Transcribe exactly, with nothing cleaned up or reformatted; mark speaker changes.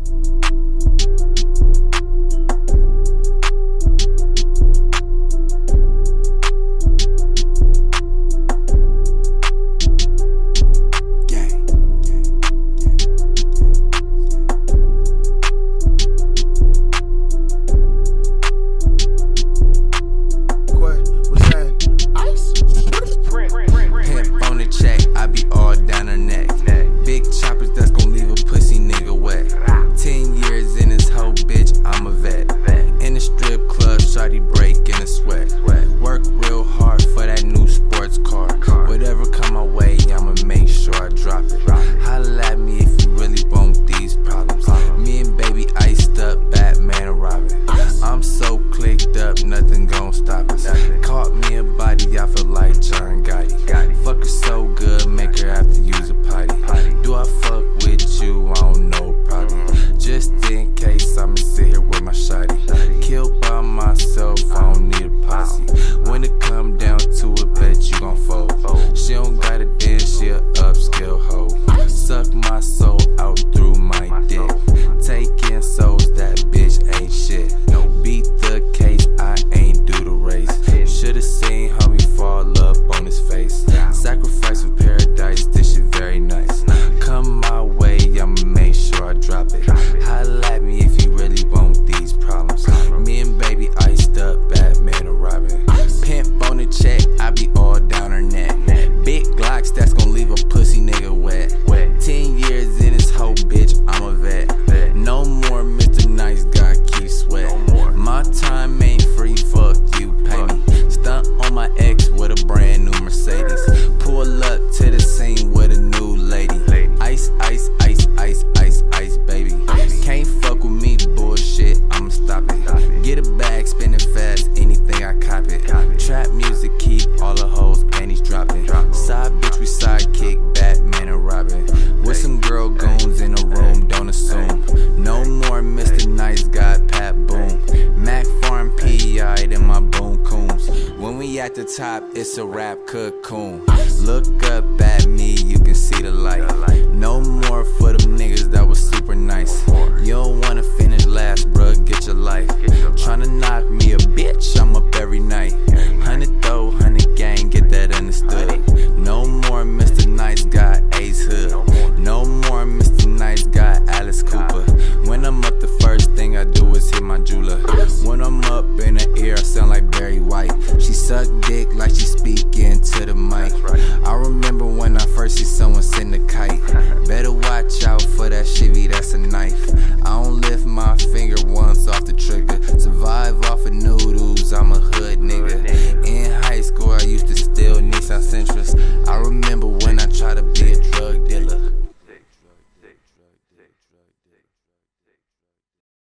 Speaker 1: Nothing gon' stop us. Caught me a body, I feel like John Gotti. Fuck her so good, make her have to use a potty. Do I fuck with you? I don't know, problem. Just in case, I'ma sit here with my shawty. Killed by myself, I don't need a posse. When it come down to it, bet you gon' fold. She don't gotta dance, she a upscale hoe. Suck my soul out through my dick. Taking souls, that bitch ain't shit. Beat the case, I ain't do the race. Should've seen homie fall up on his face. Sacrifice for paradise, this shit very nice. Come my way, I'ma make sure I drop it. Holla at me if you really want these problems. Me and baby iced up, Batman and Robin. Pimp on the check, I be all down her neck. Big Glocks, that's gon' leave a pussy nigga wet. Ten years in this whole bitch, I'm a vet. No more Mister Nice Guy, keep sweat. My time ain't free, fuck you, pay me. Stunt on my ex with a brand new Mercedes. Pull up to the scene with a new lady. Ice, ice, ice, ice, ice, ice, baby. Can't fuck with me, bullshit, I'ma stop it. Get a bag, spinning fast, anything I cop it. Trap music, keep all the hoes, panties dropping. Side bitch, we sidekick, Batman and Robin. With some girl goons in a room, don't assume. No more Mister Nice Guy, Pat Boom. Mac Farm P I'd in my boom coons. When we at the top, it's a rap cocoon. Look up at me, you can see the light. No more for them niggas that was super nice. You don't wanna finish last, bruh, get your life. Tryna knock me a bitch, I'm up every night. Hundred though, hundred gang, get that understood. No more Mister Nice Guy, Ace Hood. No more Mister Nice Guy, Alice Cooper. When I'm up, the first thing I do is hit my jeweler. When I'm up in the ear, I sound like Barry White. She suck dick like she speaking to the mic. I remember when I first see someone send a kite. Better watch out for that shit.